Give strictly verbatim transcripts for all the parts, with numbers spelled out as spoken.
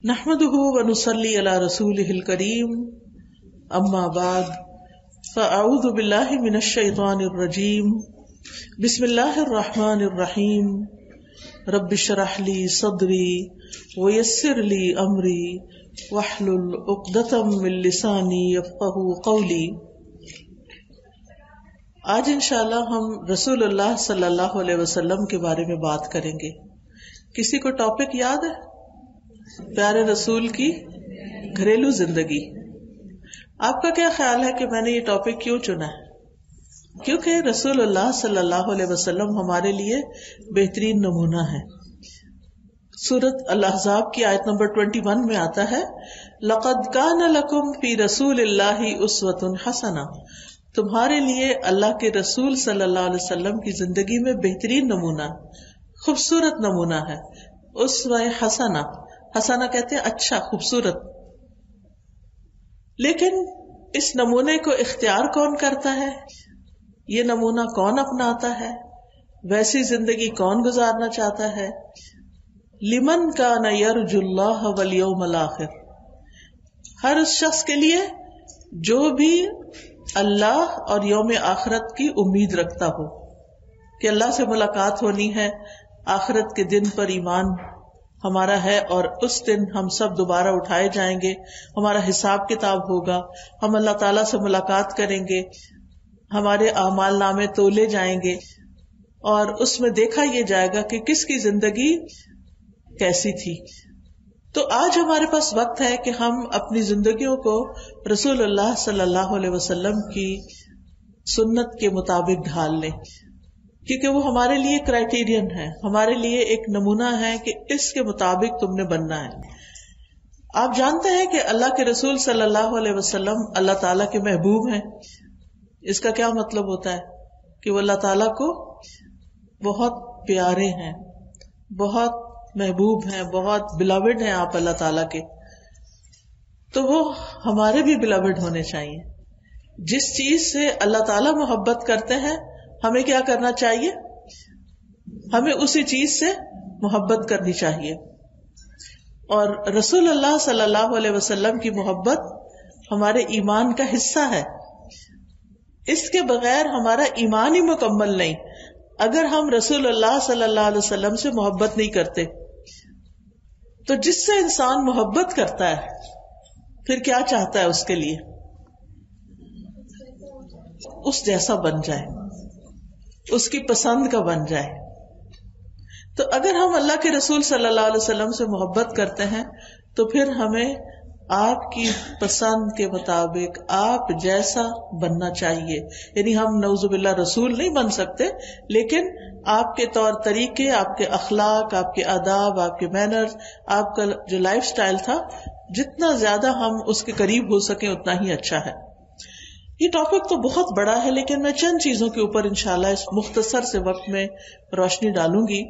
نحمده ونصلي على رسوله الكريم اما بعد فاعوذ بالله من الشيطان الرجيم بسم الله الرحمن الرحيم رب اشرح لي صدري ويسر لي امري واحلل عقدة من لساني يفقهوا قولي. آج انشاءاللہ ہم رسول اللہ صلی اللہ علیہ وسلم کے بارے میں بات کریں گے. کسی کو ٹاپک یاد ہے؟ پیارے رسول کی گھریلو زندگی. آپ کا کیا خیال ہے کہ میں نے یہ ٹاپک کیوں چنا ہے؟ کیونکہ رسول اللہ صلی اللہ علیہ وسلم ہمارے لیے بہترین نمونہ ہے. سورۃ الاحزاب کی آیت نمبر اکیس میں آتا ہے لقد کان لکم فی رسول اللہ اسوۃ حسنہ. تمہارے لیے اللہ کے رسول صلی اللہ علیہ وسلم کی زندگی میں بہترین نمونہ، خوبصورت نمونہ ہے. اسوہ حسنہ، حسنہ کہتے ہیں اچھا، خوبصورت. لیکن اس نمونے کو اختیار کون کرتا ہے؟ یہ نمونہ کون اپناتا ہے؟ ویسی زندگی کون گزارنا چاہتا ہے؟ لمن کان یرجو اللہ والیوم الآخر، ہر اس شخص کے لیے جو بھی اللہ اور یوم آخرت کی امید رکھتا ہو کہ اللہ سے ملاقات ہونی ہے، آخرت کے دن پر ایمان ہمارا ہے اور اس دن ہم سب دوبارہ اٹھائے جائیں گے، ہمارا حساب کتاب ہوگا، ہم اللہ تعالیٰ سے ملاقات کریں گے، ہمارے اعمال نامے تولے جائیں گے اور اس میں دیکھا یہ جائے گا کہ کس کی زندگی کیسی تھی. تو آج ہمارے پاس وقت ہے کہ ہم اپنی زندگیوں کو رسول اللہ صلی اللہ علیہ وسلم کی سنت کے مطابق ڈھال لیں، کیونکہ وہ ہمارے لیے کرائیٹیرین ہے، ہمارے لیے ایک نمونہ ہے کہ اس کے مطابق تم نے بننا ہے. آپ جانتے ہیں کہ اللہ کے رسول صلی اللہ علیہ وسلم اللہ تعالیٰ کے محبوب ہیں. اس کا کیا مطلب ہوتا ہے؟ کہ وہ اللہ تعالیٰ کو بہت پیارے ہیں، بہت محبوب ہیں، بہت بلاوڈ ہیں آپ اللہ تعالیٰ کے. تو وہ ہمارے بھی بلاوڈ ہونے چاہیے. جس چیز سے اللہ تعالیٰ محبت کرتے ہیں ہمیں کیا کرنا چاہیے؟ ہمیں اسی چیز سے محبت کرنی چاہیے. اور رسول اللہ صلی اللہ علیہ وسلم کی محبت ہمارے ایمان کا حصہ ہے. اس کے بغیر ہمارا ایمان ہی مکمل نہیں. اگر ہم رسول اللہ صلی اللہ علیہ وسلم سے محبت نہیں کرتے تو جس سے انسان محبت کرتا ہے پھر کیا چاہتا ہے؟ اس کے لیے اس جیسا بن جائے، اس کی پسند کا بن جائے. تو اگر ہم اللہ کے رسول صلی اللہ علیہ وسلم سے محبت کرتے ہیں تو پھر ہمیں آپ کی پسند کے مطابق آپ جیسا بننا چاہیے. یعنی ہم نعوذ باللہ رسول نہیں بن سکتے، لیکن آپ کے طور طریقے، آپ کے اخلاق، آپ کے آداب، آپ کے مینرز، آپ کا جو لائف سٹائل تھا، جتنا زیادہ ہم اس کے قریب ہو سکیں اتنا ہی اچھا ہے. یہ ٹاپک تو بہت بڑا ہے لیکن میں چند چیزوں کے اوپر انشاءاللہ اس مختصر سے وقت میں روشنی ڈالوں گی.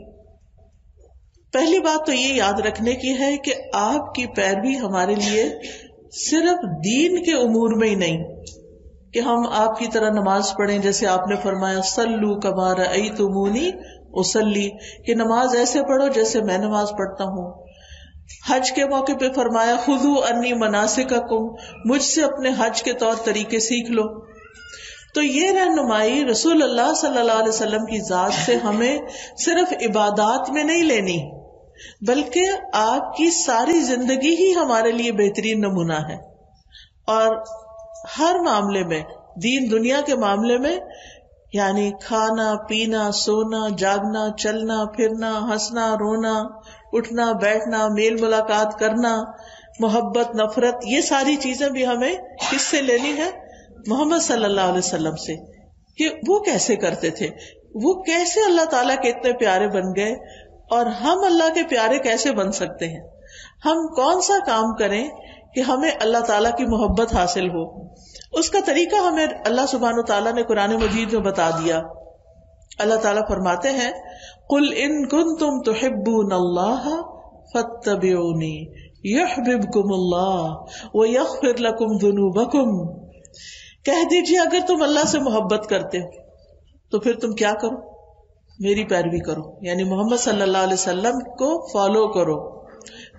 پہلی بات تو یہ یاد رکھنے کی ہے کہ آپ کی پیروی ہمارے لیے صرف دین کے امور میں ہی نہیں کہ ہم آپ کی طرح نماز پڑھیں جیسے آپ نے فرمایا صلو کما رأیتمونی اصلی، کہ نماز ایسے پڑھو جیسے میں نماز پڑھتا ہوں. حج کے موقع پہ فرمایا خذوا انی مناسککم، مجھ سے اپنے حج کے طور طریقے سیکھ لو. تو یہ رہنمائی رسول اللہ صلی اللہ علیہ وسلم کی ذات سے ہمیں صرف عبادات میں نہیں لینی بلکہ آپ کی ساری زندگی ہی ہمارے لیے بہترین نمونہ ہے. اور ہر معاملے میں، دین دنیا کے معاملے میں، یعنی کھانا پینا، سونا جاگنا، چلنا پھرنا، ہنسنا رونا، اٹھنا بیٹھنا، میل ملاقات کرنا، محبت نفرت، یہ ساری چیزیں بھی ہمیں کس سے لینی ہے؟ محمد صلی اللہ علیہ وسلم سے. کہ وہ کیسے کرتے تھے، وہ کیسے اللہ تعالیٰ کے اتنے پیارے بن گئے، اور ہم اللہ کے پیارے کیسے بن سکتے ہیں. ہم کون سا کام کریں کہ ہمیں اللہ تعالیٰ کی محبت حاصل ہو. اس کا طریقہ ہمیں اللہ سبحانہ وتعالیٰ نے قرآن مجید میں بتا دیا. اللہ تعالیٰ فرماتے ہیں قل ان کنتم تحبون اللہ فاتبعونی یحببکم اللہ ویغفر لکم ذنوبکم. کہہ دیجیے اگر تم اللہ سے محبت کرتے ہو تو پھر تم کیا کرو؟ میری پیروی کرو، یعنی محمد صلی اللہ علیہ وسلم کو فالو کرو.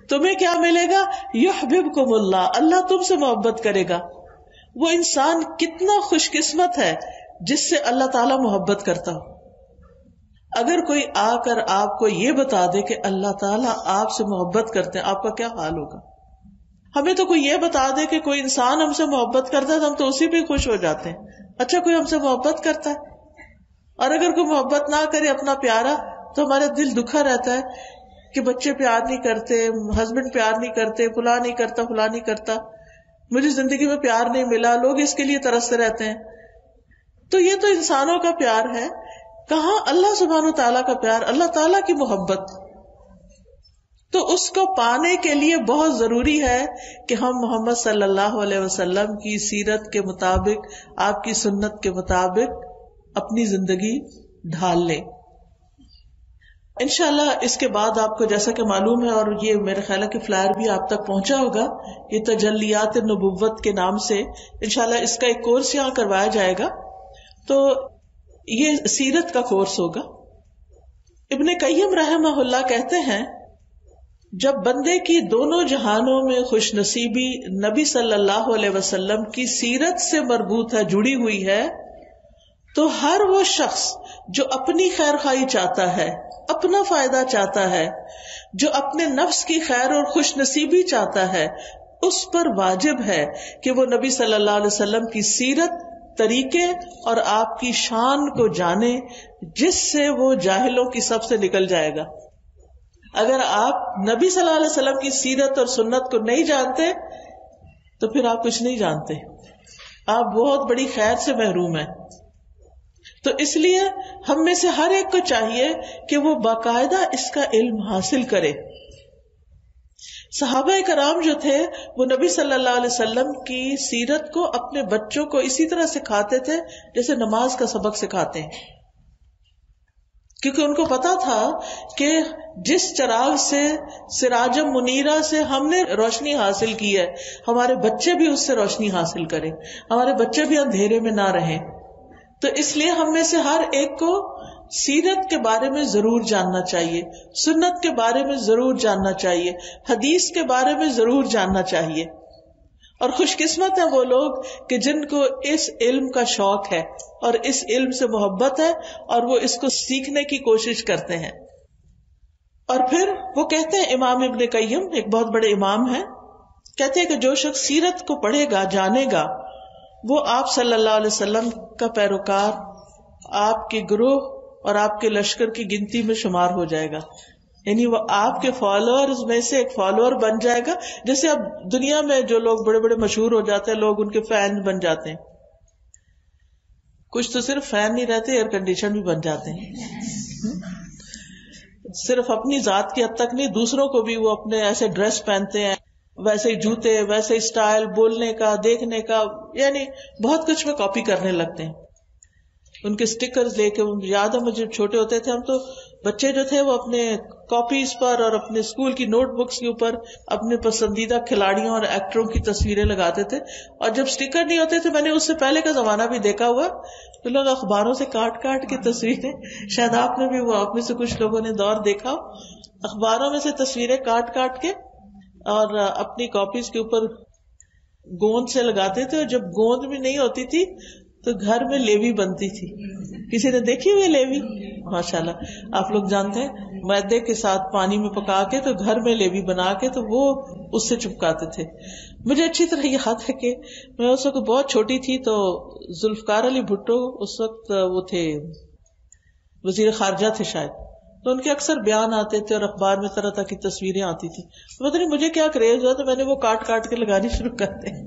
تمہیں کیا ملے گا؟ یحببکم اللہ، اللہ تم سے محبت کرے گا. وہ انسان کتنا خوش قسمت ہے جس سے اللہ تعالیٰ محبت کرتا ہو. اگر کوئی آ کر آپ کو یہ بتا دے کہ اللہ تعالیٰ آپ سے محبت کرتے ہیں، آپ کا کیا حال ہوگا؟ ہمیں تو کوئی یہ بتا دے کہ کوئی انسان ہم سے محبت کرتا ہے تو ہم تو اسی پہ خوش ہو جاتے ہیں. اچھا کوئی ہم سے محبت کرتا ہے، اور اگر کوئی محبت نہ کرے اپنا پیارا تو ہمارا دل دکھا رہتا ہے کہ بچے پیار نہیں کرتے، ہسبینڈ پیار نہیں کرتے، فلاں نہیں کرتا فلاں نہیں کرتا، مجھے زندگی میں پیار نہیں ملا، لوگ اس کے لیے ترستے رہتے ہیں. تو یہ تو انسانوں کا پیار ہے. کہاں اللہ سبحانہ تعالیٰ کا پیار، اللہ تعالیٰ کی محبت. تو اس کو پانے کے لیے بہت ضروری ہے کہ ہم محمد صلی اللہ علیہ وسلم کی سیرت کے مطابق، آپ کی سنت کے مطابق اپنی زندگی ڈھال لیں. انشاءاللہ اس کے بعد آپ کو جیسا کہ معلوم ہے، اور یہ میرے خیال ہے کہ فلائر بھی آپ تک پہنچا ہوگا، یہ تجلیات نبوت کے نام سے انشاءاللہ اس کا ایک کورس یہاں کروایا جائے گا. تو یہ سیرت کا کورس ہوگا. ابن قیم رحمہ اللہ کہتے ہیں جب بندے کی دونوں جہانوں میں خوش نصیبی نبی صلی اللہ علیہ وسلم کی سیرت سے مربوط ہے، جڑی ہوئی ہے، تو ہر وہ شخص جو اپنی خیر خواہی چاہتا ہے، اپنا فائدہ چاہتا ہے، جو اپنے نفس کی خیر اور خوش نصیبی چاہتا ہے، اس پر واجب ہے کہ وہ نبی صلی اللہ علیہ وسلم کی سیرت، طریقے اور آپ کی شان کو جانے، جس سے وہ جاہلوں کی سب سے نکل جائے گا. اگر آپ نبی صلی اللہ علیہ وسلم کی سیرت اور سنت کو نہیں جانتے تو پھر آپ کچھ نہیں جانتے، آپ بہت بڑی خیر سے محروم ہیں. تو اس لیے ہم میں سے ہر ایک کو چاہیے کہ وہ باقاعدہ اس کا علم حاصل کرے. صحابہ کرام جو تھے وہ نبی صلی اللہ علیہ وسلم کی سیرت کو اپنے بچوں کو اسی طرح سکھاتے تھے جیسے نماز کا سبق سکھاتے ہیں، کیونکہ ان کو پتا تھا کہ جس چراغ سے، سراجم منیرہ سے ہم نے روشنی حاصل کی ہے، ہمارے بچے بھی اس سے روشنی حاصل کریں، ہمارے بچے بھی اندھیرے میں نہ رہیں. تو اس لیے ہم میں سے ہر ایک کو سیرت کے بارے میں ضرور جاننا چاہیے، سنت کے بارے میں ضرور جاننا چاہیے، حدیث کے بارے میں ضرور جاننا چاہیے. اور خوش قسمت ہیں وہ لوگ کہ جن کو اس علم کا شوق ہے اور اس علم سے محبت ہے اور وہ اس کو سیکھنے کی کوشش کرتے ہیں. اور پھر وہ کہتے ہیں، امام ابن قیم ایک بہت بڑے امام ہیں، کہتے ہیں کہ جو شخص سیرت کو پڑھے گا، جانے گا، وہ آپ صلی اللہ علیہ وسلم کا پیروکار، آپ کے گروہ اور آپ کے لشکر کی گنتی میں شمار ہو جائے گا. یعنی وہ آپ کے فالوورز میں سے ایک فالوور بن جائے گا. جیسے اب دنیا میں جو لوگ بڑے بڑے مشہور ہو جاتے ہیں، لوگ ان کے فین بن جاتے ہیں. کچھ تو صرف فین نہیں رہتے، ایئر کنڈیشن بھی بن جاتے ہیں. صرف اپنی ذات کی حد تک نہیں، دوسروں کو بھی وہ اپنے ایسے ڈریس پہنتے ہیں، ویسے ہی جوتے، ویسے اسٹائل، بولنے کا، دیکھنے کا، یعنی بہت کچھ میں کاپی کرنے لگتے ہیں. ان کے سٹیکرز لے کے، یاد ہے مجھے جب چھوٹے ہوتے تھے ہم تو بچے جو تھے وہ اپنے کاپیز پر اور اپنے اسکول کی نوٹ بکس کے اوپر اپنے پسندیدہ کھلاڑیوں اور ایکٹروں کی تصویریں لگاتے تھے. اور جب سٹیکر نہیں ہوتے تھے، میں نے اس سے پہلے کا زمانہ بھی دیکھا ہوا، تو لوگ اخباروں سے کاٹ کاٹ کے تصویریں، شاید آپ نے بھی، وہ آپ میں سے کچھ لوگوں نے دور دیکھا، اخباروں میں سے تصویریں کاٹ کاٹ کے اور اپنی کاپیز کے اوپر گوند سے لگاتے تھے. اور جب گوند بھی نہیں ہوتی تھی تو گھر میں لیوی بنتی تھی. کسی نے دیکھی ہوئی لیوی؟ ماشاءاللہ آپ لوگ جانتے ہیں، میدے کے ساتھ پانی میں پکا کے تو گھر میں لیوی بنا کے تو وہ اس سے چپکاتے تھے. مجھے اچھی طرح یاد ہے کہ میں اس وقت بہت چھوٹی تھی، تو ذوالفقار علی بھٹو اس وقت وہ تھے وزیر خارجہ تھے شاید، تو ان کے اکثر بیان آتے تھے اور اخبار میں طرح طرح کی تصویریں آتی تھی. پتہ نہیں مجھے کیا کریز ہوا تو میں نے وہ کاٹ کاٹ کے لگانی شروع کر دی.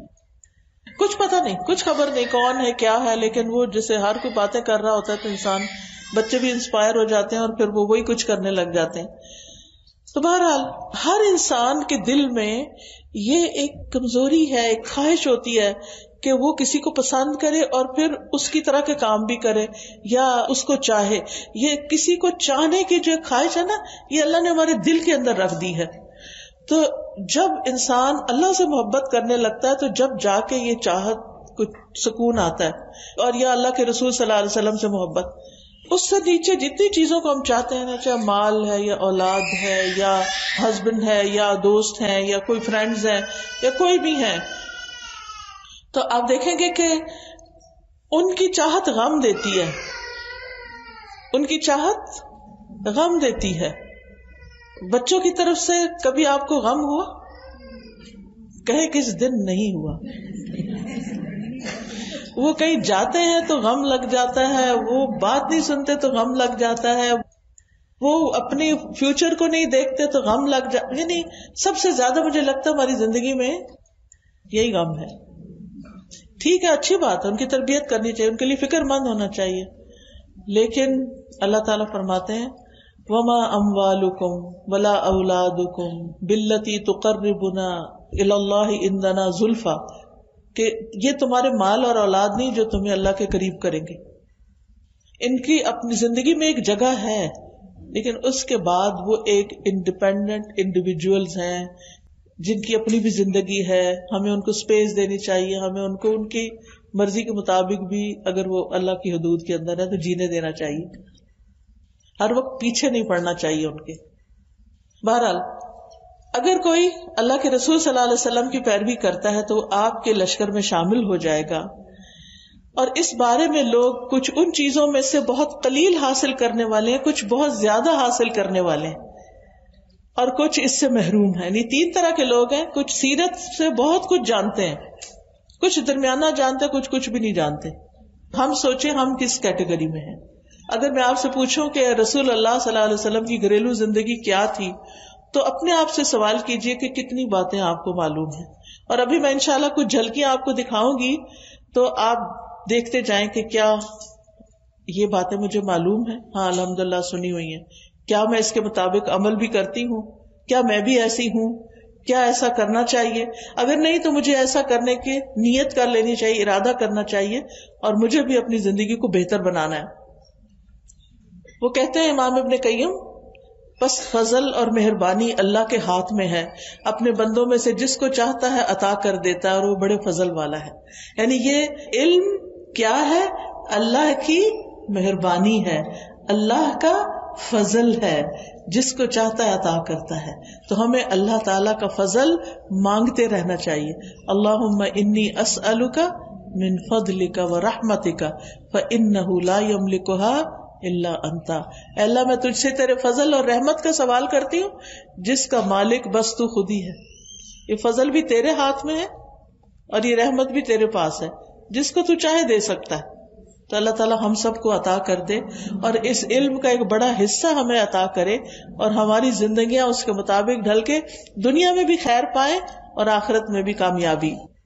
کچھ پتہ نہیں، کچھ خبر نہیں کون ہے کیا ہے، لیکن وہ جیسے ہر کوئی باتیں کر رہا ہوتا ہے تو انسان، بچے بھی انسپائر ہو جاتے ہیں اور پھر وہ وہی کچھ کرنے لگ جاتے ہیں. تو بہرحال ہر انسان کے دل میں یہ ایک کمزوری ہے، ایک خواہش ہوتی ہے کہ وہ کسی کو پسند کرے اور پھر اس کی طرح کے کام بھی کرے یا اس کو چاہے. یہ کسی کو چاہنے کی جو خواہش ہے نا، یہ اللہ نے ہمارے دل کے اندر رکھ دی ہے. تو جب انسان اللہ سے محبت کرنے لگتا ہے تو جب جا کے یہ چاہت کو سکون آتا ہے، اور یا اللہ کے رسول صلی اللہ علیہ وسلم سے محبت. اس سے نیچے جتنی چیزوں کو ہم چاہتے ہیں نا، چاہے مال ہے یا اولاد ہے یا ہسبینڈ ہے یا دوست ہیں یا کوئی فرینڈز ہیں یا کوئی بھی ہے، تو آپ دیکھیں گے کہ ان کی چاہت غم دیتی ہے، ان کی چاہت غم دیتی ہے. بچوں کی طرف سے کبھی آپ کو غم ہوا؟ کہیں کس دن نہیں ہوا. وہ کہیں جاتے ہیں تو غم لگ جاتا ہے، وہ بات نہیں سنتے تو غم لگ جاتا ہے، وہ اپنی فیوچر کو نہیں دیکھتے تو غم لگ جاتا. یعنی سب سے زیادہ مجھے لگتا ہے ہماری زندگی میں یہی غم ہے. ٹھیک ہے، اچھی بات ہے، ان کی تربیت کرنی چاہیے، ان کے لیے فکر مند ہونا چاہیے، لیکن اللہ تعالیٰ فرماتے ہیں وَمَا أَمْوَالُكُمْ وَلَا أَوْلَادُكُمْ بِالَّتِي تُقَرِّبُنَا إِلَى اللَّهِ عِنْدَنَا زُلْفَىٰ، کہ یہ تمہارے مال اور اولاد نہیں جو تمہیں اللہ کے قریب کریں گے. ان کی اپنی زندگی میں ایک جگہ ہے، لیکن اس کے بعد وہ ایک انڈیپینڈنٹ انڈیویجولز ہیں جن کی اپنی بھی زندگی ہے. ہمیں ان کو سپیس دینی چاہیے، ہمیں ان کو ان کی مرضی کے مطابق بھی اگر وہ اللہ کی حدود کے اندر ہے تو جینے دینا چاہیے. ہر وقت پیچھے نہیں پڑنا چاہیے ان کے. بہرحال اگر کوئی اللہ کے رسول صلی اللہ علیہ وسلم کی پیروی کرتا ہے تو وہ آپ کے لشکر میں شامل ہو جائے گا. اور اس بارے میں لوگ کچھ ان چیزوں میں سے بہت قلیل حاصل کرنے والے ہیں، کچھ بہت زیادہ حاصل کرنے والے ہیں، اور کچھ اس سے محروم ہیں. یعنی تین طرح کے لوگ ہیں، کچھ سیرت سے بہت کچھ جانتے ہیں، کچھ درمیانہ جانتے ہیں، کچھ کچھ بھی نہیں جانتے. ہم سوچیں ہم کس کیٹیگری میں ہیں. اگر میں آپ سے پوچھوں کہ رسول اللہ صلی اللہ علیہ وسلم کی گھریلو زندگی کیا تھی تو اپنے آپ سے سوال کیجئے کہ کتنی باتیں آپ کو معلوم ہیں. اور ابھی میں انشاءاللہ کچھ جھلکیاں آپ کو دکھاؤں گی تو آپ دیکھتے جائیں کہ کیا یہ باتیں مجھے معلوم ہیں. ہاں الحمدللہ سنی ہوئی ہیں. کیا میں اس کے مطابق عمل بھی کرتی ہوں؟ کیا میں بھی ایسی ہوں؟ کیا ایسا کرنا چاہیے؟ اگر نہیں تو مجھے ایسا کرنے کی نیت کر لینی چاہیے، ارادہ کرنا چاہیے، اور مجھے بھی اپنی زندگی کو بہتر بنانا ہے. وہ کہتے ہیں امام ابن قیم، بس فضل اور مہربانی اللہ کے ہاتھ میں ہے، اپنے بندوں میں سے جس کو چاہتا ہے عطا کر دیتا ہے، اور وہ بڑے فضل والا ہے. یعنی یہ علم کیا ہے؟ اللہ کی مہربانی ہے، اللہ کا فضل ہے، جس کو چاہتا ہے عطا کرتا ہے. تو ہمیں اللہ تعالیٰ کا فضل مانگتے رہنا چاہیے. اللہم انی اسألک من فضلک ورحمتک فإنہ لا یملکها الا انت. اے اللہ میں تجھ سے تیرے فضل اور رحمت کا سوال کرتی ہوں جس کا مالک بس تو خود ہی ہے. یہ فضل بھی تیرے ہاتھ میں ہے اور یہ رحمت بھی تیرے پاس ہے، جس کو تو چاہے دے سکتا ہے. تو اللہ تعالیٰ ہم سب کو عطا کر دے اور اس علم کا ایک بڑا حصہ ہمیں عطا کرے، اور ہماری زندگیاں اس کے مطابق ڈھل کے دنیا میں بھی خیر پائے اور آخرت میں بھی کامیابی.